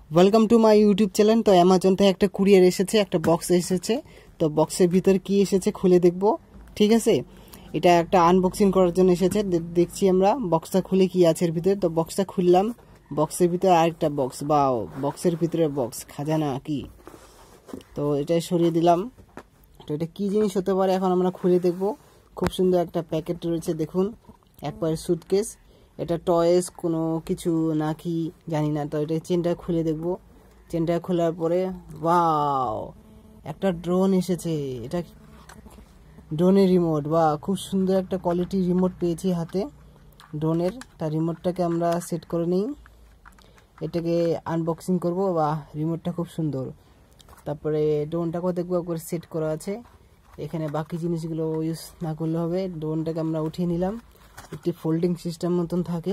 Welcome to my YouTube channel. তো Amazon থেকে একটা কুরিয়ার এসেছে, একটা বক্স এসেছে। তো বক্সের ভিতর কি এসেছে খুলে দেখব, ঠিক আছে। এটা একটা আনবক্সিং করার জন্য এসেছে। দেখছি আমরা বক্সটা খুলে কি আছে এর ভিতরে। তো বক্সটা খুললাম, বক্সের ভিতরে আরেকটা বক্স, বা বক্সের ভিতরে বক্স, খাজানা কি। তো এটা সরিয়ে দিলাম। তো এটা কি জিনিস হতে পারে এখন আমরা খুলে দেখব। খুব সুন্দর একটা প্যাকেট রয়েছে, দেখুন, একবারে সুটকেস। এটা টয়েস কোনো কিছু নাকি জানি না। তো এটা চেনটা খুলে দেখব। চেনটা খোলার পরে ওয়াও, একটা ড্রোন এসেছে। এটা ড্রোনের রিমোট, বা খুব সুন্দর একটা কোয়ালিটি রিমোট পেয়েছি হাতে ড্রোনের। তার রিমোটটাকে আমরা সেট করে নিই, এটাকে আনবক্সিং করব। বা রিমোটটা খুব সুন্দর। তারপরে ড্রোনটাকেও দেখবো একবার সেট করা আছে। এখানে বাকি জিনিসগুলো ইউজ না করলে হবে। ড্রোনটাকে আমরা উঠিয়ে নিলাম, একটি ফোল্ডিং সিস্টেম মতন থাকে।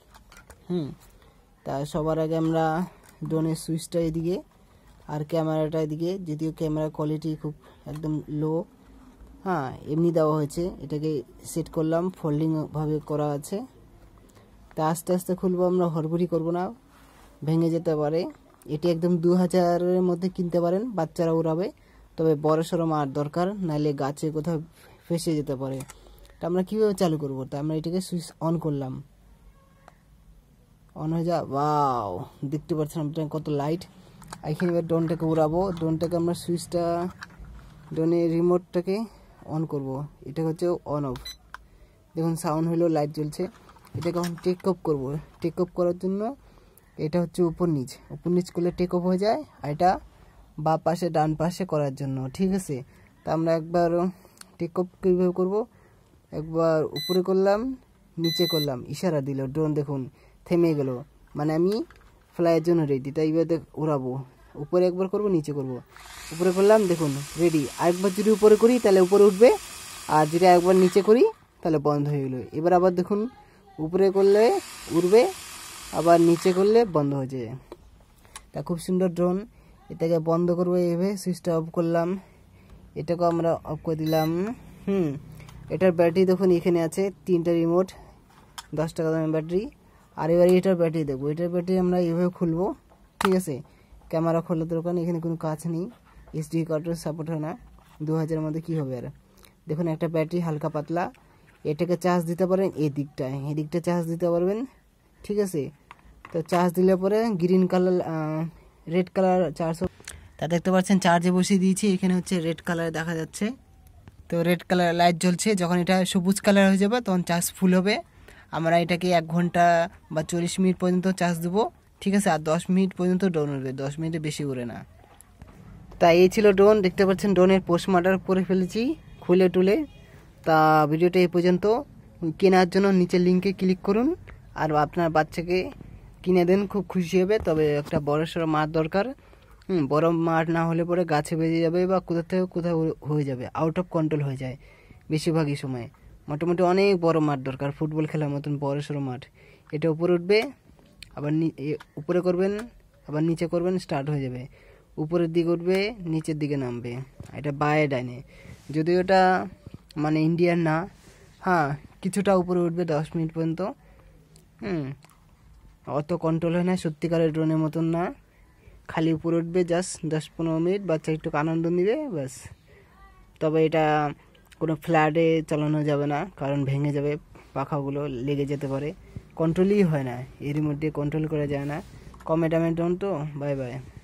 তা সবার আগে আমরা ড্রোনের সুইচটা এদিকে আর ক্যামেরাটা এদিকে, যদিও ক্যামেরা কোয়ালিটি খুব একদম লো, এমনি দেওয়া হয়েছে। এটাকে সেট করলাম, ফোল্ডিং ভাবে করা আছে। তা আস্তে আস্তে খুলবো, আমরা হড়বড়ি করবো না, ভেঙে যেতে পারে। এটি একদম 2000-এর মধ্যে কিনতে পারেন, বাচ্চারা উড়াবে। তবে বড় সড়ো মার দরকার, নাহলে গাছে কোথাও ফেসে যেতে পারে। তা আমরা কীভাবে চালু করবো? তা আমরা এটাকে সুইচ অন করলাম, অন হয়ে যা। ওয়াও, দেখতে পাচ্ছেন আপনারা কত লাইট। এখানে এবার ড্রোনটাকে উড়াবো। ড্রোনটাকে আমরা সুইচটা, ড্রোনের রিমোটটাকে অন করব। এটা হচ্ছে অন অফ, দেখুন সাউন্ড হলো, লাইট জ্বলছে। এটাকে এখন টেক অফ করবো। টেক অফ করার জন্য এটা হচ্ছে উপর নিচ করলে টেক অফ হয়ে যায়। আর এটা বা পাশে ডান পাশে করার জন্য, ঠিক আছে। তা আমরা একবার টেক অফ কীভাবে করবো, একবার উপরে করলাম, নিচে করলাম, ইশারা দিল, ড্রোন দেখুন থেমে গেল, মানে আমি ফ্লাইয়ের জন্য রেডি। তাই এবার উড়াবো। উপরে একবার করব, নিচে করব। উপরে করলাম, দেখুন রেডি। আরেকবার যদি উপরে করি তাহলে উপরে উঠবে, আর যদি একবার নিচে করি তাহলে বন্ধ হয়ে গেলো। এবার আবার দেখুন, উপরে করলে উড়বে, আবার নিচে করলে বন্ধ হয়ে যায়। তা খুব সুন্দর ড্রোন। এটাকে বন্ধ করবো এইভাবে, সুইচটা অফ করলাম, এটাকেও আমরা অফ করে দিলাম। এটার ব্যাটারি দেখুন এখানে আছে, 3টা রিমোট, 10 টাকা দামের ব্যাটারি। আর এবার এটার ব্যাটারি দেখবো। এটার ব্যাটারি আমরা এইভাবে খুলবো, ঠিক আছে। ক্যামেরা খোলার দরকার, এখানে কোনো কাজ নেই, এসডি কার্ডের সাপোর্ট হয় না। 2000-এর মধ্যে কী হবে আর। দেখুন একটা ব্যাটারি হালকা পাতলা। এটাকে চার্জ দিতে পারেন এদিকটায়, এদিকটা চার্জ দিতে পারবেন, ঠিক আছে। তো চার্জ দিলে পরে green colour, red colour charge, তা দেখতে পাচ্ছেন চার্জে বসিয়ে দিয়েছি। এখানে হচ্ছে রেড কালার দেখা যাচ্ছে। তো রেড কালার লাইট জ্বলছে। যখন এটা সবুজ কালার হয়ে যাবে তখন চার্জ ফুল হবে। আমরা এটাকে 1 ঘন্টা বা 40 মিনিট পর্যন্ত চার্জ দেবো, ঠিক আছে। আর 10 মিনিট পর্যন্ত ড্রোন উড়বে, 10 মিনিটে বেশি উড়ে না। তাই এই ছিল ড্রোন। দেখতে পাচ্ছেন ড্রোনের পোস্টমার্টার করে ফেলেছি খুলে টুলে। তা ভিডিওটা এই পর্যন্ত। কেনার জন্য নিচের লিঙ্কে ক্লিক করুন, আর আপনার বাচ্চাকে কিনে দেন, খুব খুশি হবে। তবে একটা বড় সড়ো মাঠ দরকার। বড় মাঠ না হলে পরে গাছে বেজে যাবে, বা কোথাও থেকে কোথাও হয়ে যাবে, আউট অফ কন্ট্রোল হয়ে যায় বেশিরভাগই সময়। মোটামুটি অনেক বড় মাঠ দরকার, ফুটবল খেলার মতন বড় সড়ো মাঠ। এটা উপরে উঠবে, আবার উপরে করবেন, আবার নিচে করবেন, স্টার্ট হয়ে যাবে। উপরের দিকে উঠবে, নিচের দিকে নামবে। এটা বায়ে ডাইনে, যদিও এটা মানে ইন্ডিয়ান না, কিছুটা উপরে উঠবে 10 মিনিট পর্যন্ত। অত কন্ট্রোল হয় না, সত্যিকারের ড্রোনের মতন না। খালি উপরে উঠবে জাস্ট 10-15 মিনিট, বাচ্চা একটু আনন্দ নিবে, ব্যাস। তবে এটা কোনো ফ্ল্যাটে চালানো যাবে না, কারণ ভেঙে যাবে, পাখাগুলো লেগে যেতে পারে। কন্ট্রোলই হয় না, এর মধ্যে কন্ট্রোল করা যায় না। কমে দামের ড্রোন তো। Bye by.